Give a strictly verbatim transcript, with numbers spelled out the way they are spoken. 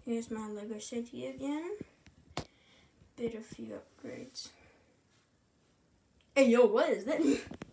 Here's my Lego City again. Did a few upgrades. Hey yo, what is that?